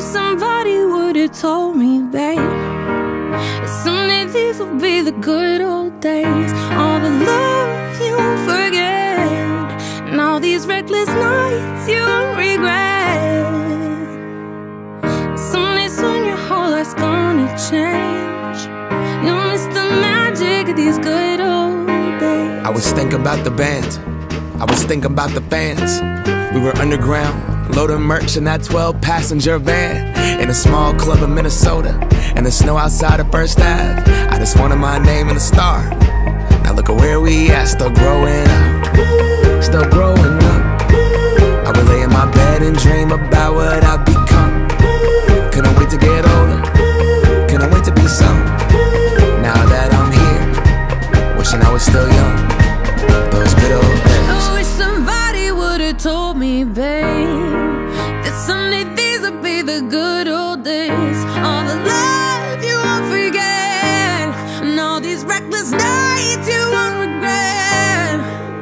wish somebody would've told me, babe, that someday these will be the good old days. All the love you won't forget, and all these reckless nights you won't regret. Someday soon your whole life's gonna change. You'll miss the magic of these good old days. I was thinking about the band, I was thinking about the fans. We were underground, loading merch in that 12-passenger van, in a small club in Minnesota, and the snow outside of First Ave. I just wanted my name in a star. Now look at where we at, still growing up, still growing up. I would lay in my bed and dream about what I'd become. Couldn't wait to get older, couldn't wait to be some. Now that I'm here, wishing I was still young. Those good old days. I wish somebody would've told me, babe, that someday these would be the good old days. All the love you won't forget, and all these reckless nights you won't regret.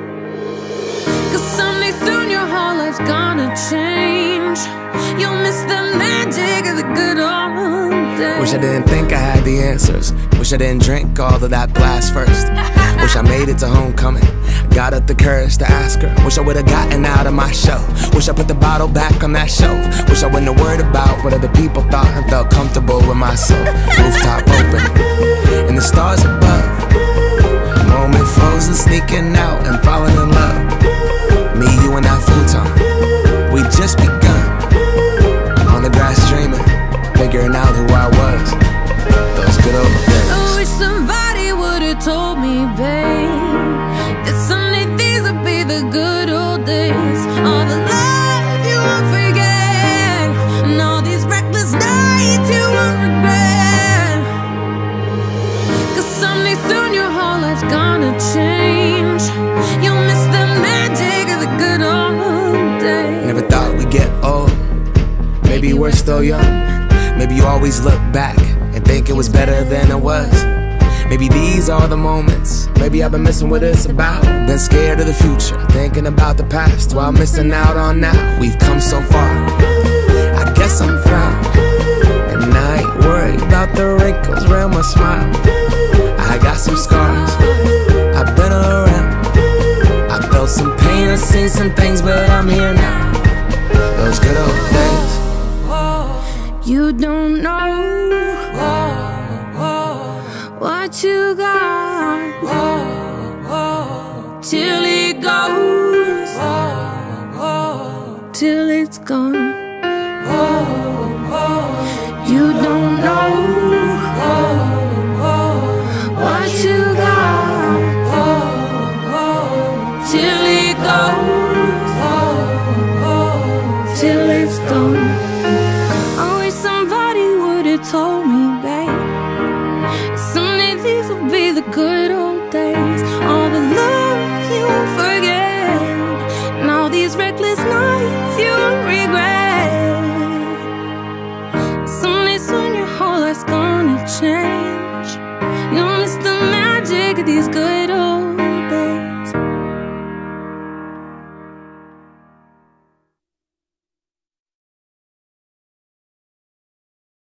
Cause someday soon your whole life's gonna change. You'll miss the magic of the good old days. Wish I didn't think I had the answers. Wish I didn't drink all of that glass first. Wish I made it to homecoming, got up the courage to ask her. Wish I would've gotten out of my show. Wish I put the bottle back on that shelf. Wish I wouldn't have worried about what other people thought and felt comfortable with myself. Rooftop open, and the stars above. Moment frozen, sneaking out and falling in love. Me, you, and that futon, we just begun. On the grass dreaming, figuring out who I was. Those good old days. I wish somebody would've told me, babe, that someday these would be the good old days. All the love you won't forget, and all these reckless nights you won't regret. Cause someday soon your whole life's gonna change. You'll miss the magic of the good old days. Never thought we'd get old. Maybe we're still young. Maybe you always look back and think it was better than it was. Maybe these are the moments. Maybe I've been missing what it's about. Been scared of the future, thinking about the past while missing out on now. We've come so far, I guess I'm proud. And I ain't worried about the wrinkles around my smile. I got some scars, I've been around. I felt some pain, I've seen some things, but I'm here now. Those good old days. You don't know what you got till it goes, till it's gone. You don't know what you got till it goes, till it's gone.